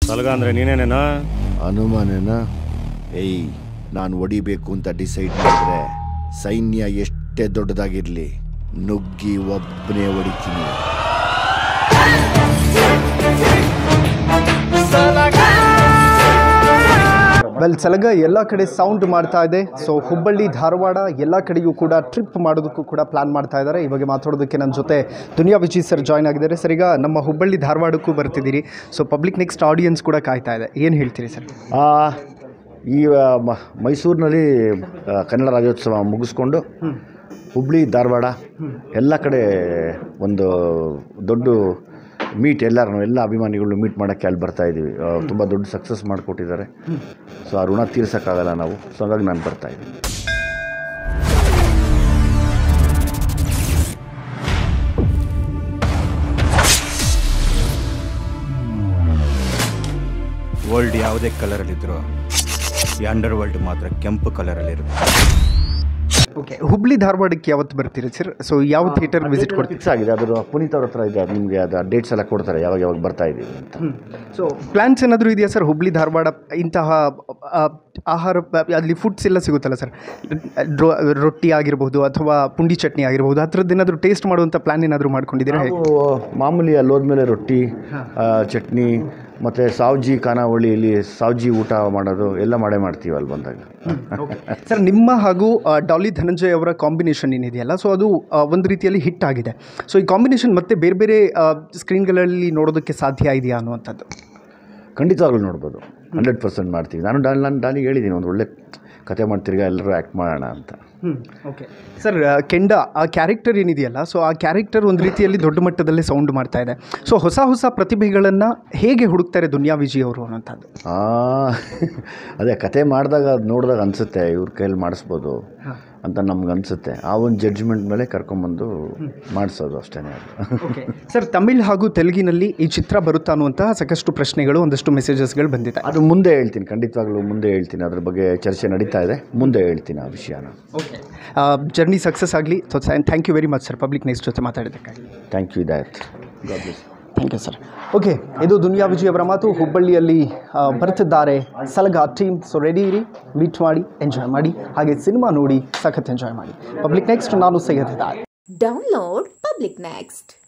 ಸಲಗ ಅಂದರೆ ನೀನೇನೇನಾ? ಅನುಮಾನೇನಾ? ಏಯ್, ನಾನು ಹೊಡಿಬೇಕು ಅಂತ ಡಿಸೈಡ್ ಮಾಡಿದ್ರೆ ಸೈನ್ಯ ಎಷ್ಟೇ ದೊಡ್ಡದಾಗಿರಲಿ ನುಗ್ಗಿ ಒಬ್ಬನೇ ಹೊಡಿತೀನಿ. ಸಲಗ ಎಲ್ಲ ಕಡೆ ಸೌಂಡ್ ಮಾಡ್ತಾ ಇದೆ. ಸೊ ಹುಬ್ಬಳ್ಳಿ ಧಾರವಾಡ ಎಲ್ಲ ಕಡೆಯೂ ಕೂಡ ಟ್ರಿಪ್ ಮಾಡೋದಕ್ಕೂ ಕೂಡ ಪ್ಲಾನ್ ಮಾಡ್ತಾ ಇದ್ದಾರೆ. ಇವಾಗ ಮಾತಾಡೋದಕ್ಕೆ ನನ್ನ ಜೊತೆ ದುನಿಯಾ ವಿಜಯ್ ಸರ್ ಜಾಯ್ನ್ ಆಗಿದ್ದಾರೆ. ಸರ್, ಈಗ ನಮ್ಮ ಹುಬ್ಬಳ್ಳಿ ಧಾರವಾಡಕ್ಕೂ ಬರ್ತಿದ್ದೀರಿ. ಸೊ ಪಬ್ಲಿಕ್ ನೆಕ್ಸ್ಟ್ ಆಡಿಯನ್ಸ್ ಕೂಡ ಕಾಯ್ತಾ ಇದೆ, ಏನು ಹೇಳ್ತೀರಿ ಸರ್? ಈ ಮೈಸೂರಿನಲ್ಲಿ ಕನ್ನಡ ರಾಜ್ಯೋತ್ಸವ ಮುಗಿಸ್ಕೊಂಡು ಹುಬ್ಬಳ್ಳಿ ಧಾರವಾಡ ಎಲ್ಲ ಕಡೆ ಒಂದು ದೊಡ್ಡ ಮೀಟ್, ಎಲ್ಲ ಅಭಿಮಾನಿಗಳು ಮೀಟ್ ಮಾಡೋಕ್ಕೆ ಅಲ್ಲಿ ಬರ್ತಾಯಿದ್ದೀವಿ. ತುಂಬ ದೊಡ್ಡ ಸಕ್ಸಸ್ ಮಾಡಿಕೊಟ್ಟಿದ್ದಾರೆ. ಸೊ ಆ ಋಣ ತೀರ್ಸೋಕ್ಕಾಗಲ್ಲ ನಾವು. ಸೊ ಹಾಗಾಗಿ ನಾನು ಬರ್ತಾಯಿದ್ದೀನಿ. ವರ್ಲ್ಡ್ ಯಾವುದೇ ಕಲರಲ್ಲಿದ್ದರೂ ಈ ಅಂಡರ್ ವರ್ಲ್ಡ್ ಮಾತ್ರ ಕೆಂಪು ಕಲರಲ್ಲಿರುತ್ತೆ. ಓಕೆ, ಹುಬ್ಬಳ್ಳಿ ಧಾರವಾಡಕ್ಕೆ ಯಾವತ್ತು ಬರ್ತೀರಿ ಸರ್? ಸೊ ಯಾವ ಥಿಯೇಟರ್ ವಿಸಿಟ್ ಕೊಡ್ತೀವಿ? ಫಿಕ್ಸ್ ಆಗಿದೆ, ಅದು ಪುನೀತ್ ಅವ್ರ ಹತ್ರ ಇದೆ. ನಿಮಗೆ ಅದು ಡೇಟ್ಸ್ ಎಲ್ಲ ಕೊಡ್ತಾರೆ, ಯಾವಾಗ ಬರ್ತಾ ಇದ್ದೀವಿ ಅಂತ. ಸೊ ಪ್ಲ್ಯಾನ್ಸ್ ಏನಾದರೂ ಇದೆಯಾ ಸರ್? ಹುಬ್ಬಳ್ಳಿ ಧಾರವಾಡ ಇಂತಹ ಆಹಾರ ಅಲ್ಲಿ ಫುಡ್ಸ್ ಎಲ್ಲ ಸಿಗುತ್ತಲ್ಲ ಸರ್, ರೊಟ್ಟಿ ಆಗಿರ್ಬೋದು ಅಥವಾ ಪುಂಡಿ ಚಟ್ನಿ ಆಗಿರ್ಬೋದು, ಆ ಥರದ್ದು ಏನಾದರೂ ಟೇಸ್ಟ್ ಮಾಡುವಂಥ ಪ್ಲ್ಯಾನ್ ಏನಾದರೂ ಮಾಡ್ಕೊಂಡಿದ್ದೀರಾ? ಮಾಮೂಲಿ ಅಲ್ಲಿ ಹೋದ್ಮೇಲೆ ರೊಟ್ಟಿ, ಚಟ್ನಿ ಮತ್ತು ಸಾವ್ಜಿ, ಖಾನಾವಳಿಯಲ್ಲಿ ಸಾವ್ಜಿ ಊಟ ಮಾಡೋದು ಎಲ್ಲ ಮಾಡ್ತೀವಿ ಅಲ್ಲಿ ಬಂದಾಗ. ಸರ್, ನಿಮ್ಮ ಹಾಗೂ ಡಾಲಿ ಧನಂಜಯ್ ಅವರ ಕಾಂಬಿನೇಷನ್ ಏನಿದೆಯಲ್ಲ, ಸೊ ಅದು ಒಂದು ರೀತಿಯಲ್ಲಿ ಹಿಟ್ ಆಗಿದೆ. ಸೊ ಈ ಕಾಂಬಿನೇಷನ್ ಮತ್ತೆ ಬೇರೆ ಬೇರೆ ಸ್ಕ್ರೀನ್ಗಳಲ್ಲಿ ನೋಡೋದಕ್ಕೆ ಸಾಧ್ಯ ಇದೆಯಾ ಅನ್ನುವಂಥದ್ದು? ಖಂಡಿತವಾಗ್ಲೂ ನೋಡ್ಬೋದು. 100% ಮಾಡ್ತೀವಿ. ನಾನು ಡಾಲಿಗೆ ಹೇಳಿದ್ದೀನಿ, ಒಂದು ಒಳ್ಳೆ ಕತೆ ಮಾಡ್ತಿರ್ಗ ಎಲ್ಲರೂ ಆ್ಯಕ್ಟ್ ಮಾಡೋಣ ಅಂತ. ಓಕೆ ಸರ್, ಕೆಂಡ ಆ ಕ್ಯಾರೆಕ್ಟರ್ ಏನಿದೆಯಲ್ಲ, ಸೊ ಆ ಕ್ಯಾರೆಕ್ಟರ್ ಒಂದು ರೀತಿಯಲ್ಲಿ ದೊಡ್ಡ ಮಟ್ಟದಲ್ಲಿ ಸೌಂಡ್ ಮಾಡ್ತಾ ಇದೆ. ಸೊ ಹೊಸ ಪ್ರತಿಭೆಗಳನ್ನು ಹೇಗೆ ಹುಡುಕ್ತಾರೆ ದುನಿಯಾ ವಿಜಯ್ ಅವರು ಅನ್ನೋಂಥದ್ದು? ಅದೇ ಕತೆ ಮಾಡಿದಾಗ ಅದು ನೋಡಿದಾಗ ಅನಿಸುತ್ತೆ ಇವ್ರ ಕೈಯಲ್ಲಿ ಮಾಡಿಸ್ಬೋದು ಅಂತ ನಮ್ಗೆ ಅನಿಸುತ್ತೆ. ಆ ಒಂದು ಜಡ್ಜ್ಮೆಂಟ್ ಮೇಲೆ ಕರ್ಕೊಂಬಂದು ಮಾಡಿಸೋದು ಅಷ್ಟೇ. ಓಕೆ ಸರ್, ತಮಿಳ್ ಹಾಗೂ ತೆಲುಗಿನಲ್ಲಿ ಈ ಚಿತ್ರ ಬರುತ್ತಾ ಅನ್ನುವಂತಹ ಸಾಕಷ್ಟು ಪ್ರಶ್ನೆಗಳು, ಒಂದಷ್ಟು ಮೆಸೇಜಸ್ಗಳು ಬಂದಿದೆ. ಅದು ಮುಂದೆ ಹೇಳ್ತೀನಿ, ಖಂಡಿತವಾಗ್ಲೂ ಮುಂದೆ ಹೇಳ್ತೀನಿ. ಅದ್ರ ಬಗ್ಗೆ ಚರ್ಚೆ ನಡೀತಾ ಇದೆ, ಮುಂದೆ ಹೇಳ್ತೀನಿ ಆ ವಿಷಯನ. ಓಕೆ, ಜರ್ನಿ ಸಕ್ಸಸ್ ಆಗಲಿ. So thank you very much sir, public next ಜೊತೆ ಮಾತಾಡೋದಕ್ಕಾಗಿ. ಥ್ಯಾಂಕ್ ಯು Hidayat. God bless. Thank you sir. Okay, ಇದು ದುನಿಯಾ ವಿಜಯ್ ಅವರ ಮಾತು. ಹುಬ್ಬಳ್ಳಿಯಲ್ಲಿ ಬರ್ತಿದ್ದಾರೆ ಸಲಗ ಟೀಮ್. ಸೊ ರೆಡಿ ಇರಿ, ಮೀಟ್ ಮಾಡಿ, ಎಂಜಾಯ್ ಮಾಡಿ, ಹಾಗೆ ಸಿನಿಮಾ ನೋಡಿ ಸಖತ್ ಎಂಜಾಯ್ ಮಾಡಿ. ಪಬ್ಲಿಕ್ ನೆಕ್ಸ್ಟ್, ನಾನು Syed Hidayat. Download public next.